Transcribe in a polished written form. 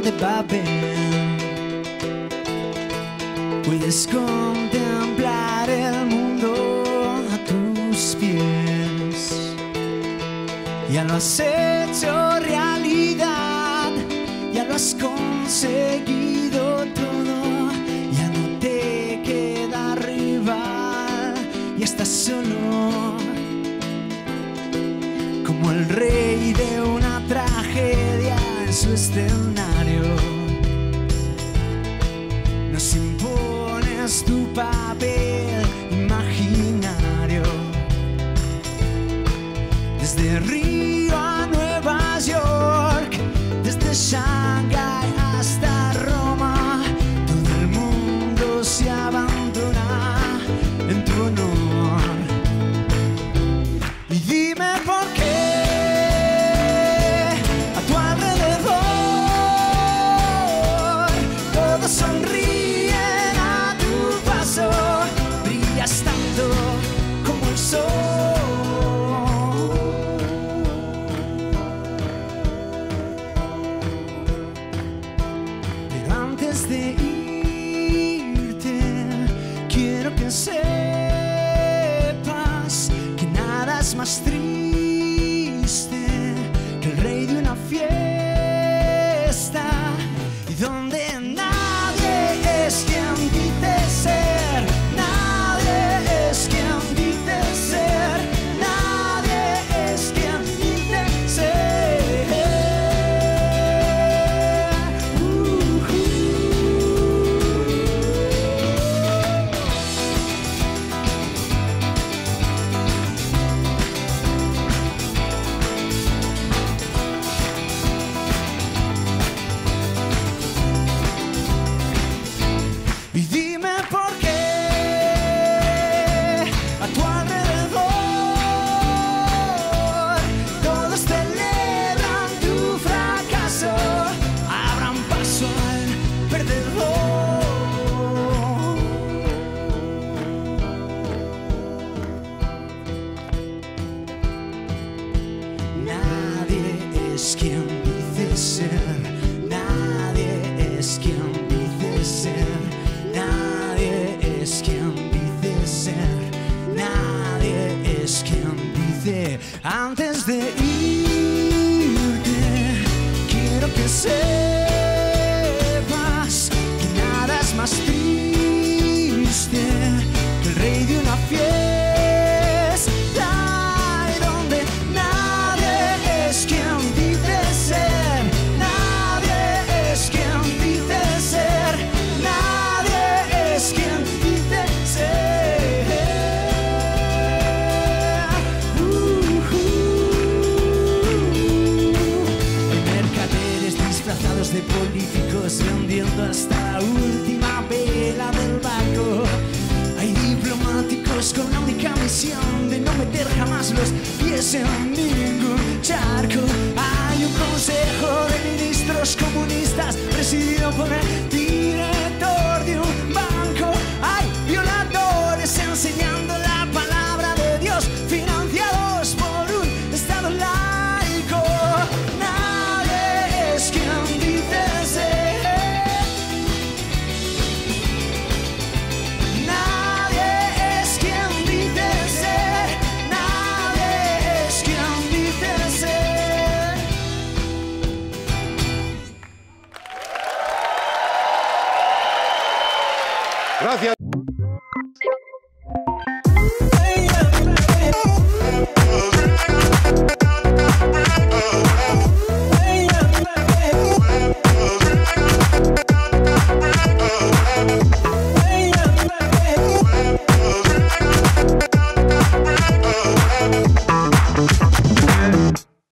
de papel. Puedes contemplar el mundo a tus pies. Ya lo has hecho realidad, ya lo has conseguido todo. Ya no te queda rival y estás solo, como el rey de una tragedia en su escenario. Nos impones tu papel imaginario. Desde Río a Nueva York, desde Shanghái hasta Roma, todo el mundo se abandona en tu honor. Y dime por qué a tu alrededor todos sonríen a tu paso. Brillas tanto como el sol. Pero antes de irte, quiero que sepas que nada es más triste que el rey de una fiesta, y donde nadie es quien dice ser, nadie es quien dice ser, nadie es quien dice ser. Y dime por qué a tu alrededor todos celebran tu fracaso, abran paso al perdedor. Nadie es quien dice ser, nadie es quien dice ser, nadie es quien dice ser, nadie es quien dice. Antes de irte, quiero que sepas que nada es más triste que el rey de una fiesta, y donde nadie es quien dice ser, nadie es quien dice ser, nadie es quien dice ser. Mercaderes disfrazados de políticos vendiendo hasta la última vela del barco. Hay diplomáticos con la única misión de no meter jamás los pies en ningún charco. Hay un consejo de ministros comunistas presidido por el